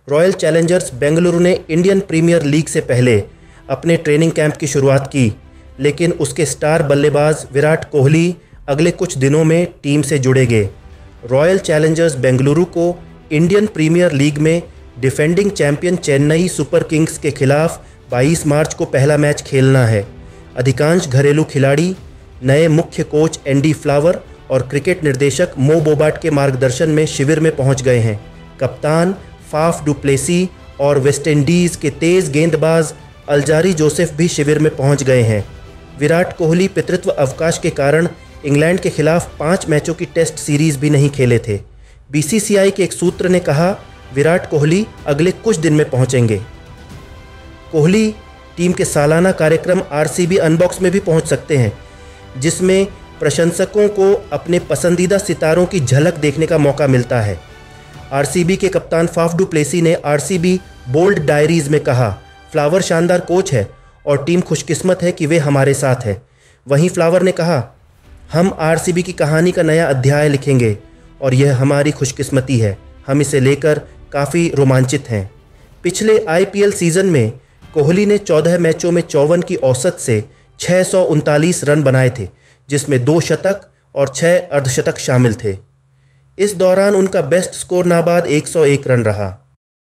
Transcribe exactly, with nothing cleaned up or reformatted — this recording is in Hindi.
रॉयल चैलेंजर्स बेंगलुरु ने इंडियन प्रीमियर लीग से पहले अपने ट्रेनिंग कैंप की शुरुआत की, लेकिन उसके स्टार बल्लेबाज विराट कोहली अगले कुछ दिनों में टीम से जुड़ेंगे। रॉयल चैलेंजर्स बेंगलुरु को इंडियन प्रीमियर लीग में defending champion Chennai Super Kings के खिलाफ बाईस मार्च को पहला मैच खेलना है। अधिकांश घरेलू खिलाड़ी नए मुख्य कोच एंडी फ्लावर और क्रिकेट निर्देशक मो बोबाट के मार्गदर्शन में शिविर में पहुंच गए हैं। कप्तान फाफ डु प्लेसी और वेस्टइंडीज़ के तेज़ गेंदबाज अल्जारी जोसेफ भी शिविर में पहुंच गए हैं। विराट कोहली पितृत्व अवकाश के कारण इंग्लैंड के खिलाफ पाँच मैचों की टेस्ट सीरीज़ भी नहीं खेले थे। बीसीसीआई के एक सूत्र ने कहा, विराट कोहली अगले कुछ दिन में पहुंचेंगे। कोहली टीम के सालाना कार्यक्रम आरसीबी अनबॉक्स में भी पहुंच सकते हैं, जिसमें प्रशंसकों को अपने पसंदीदा सितारों की झलक देखने का मौका मिलता है। आरसीबी के कप्तान फाफ डु प्लेसी ने आरसीबी बोल्ड डायरीज में कहा, फ्लावर शानदार कोच है और टीम खुशकिस्मत है कि वे हमारे साथ है। वहीं फ्लावर ने कहा, हम आरसीबी की कहानी का नया अध्याय लिखेंगे और यह हमारी खुशकिस्मती है। हम इसे लेकर काफ़ी रोमांचित हैं। पिछले आईपीएल सीज़न में कोहली ने चौदह मैचों में चौवन की औसत से छः सौ उनतालीस रन बनाए थे, जिसमें दो शतक और छः अर्धशतक शामिल थे। इस दौरान उनका बेस्ट स्कोर नाबाद एक सौ एक रन रहा।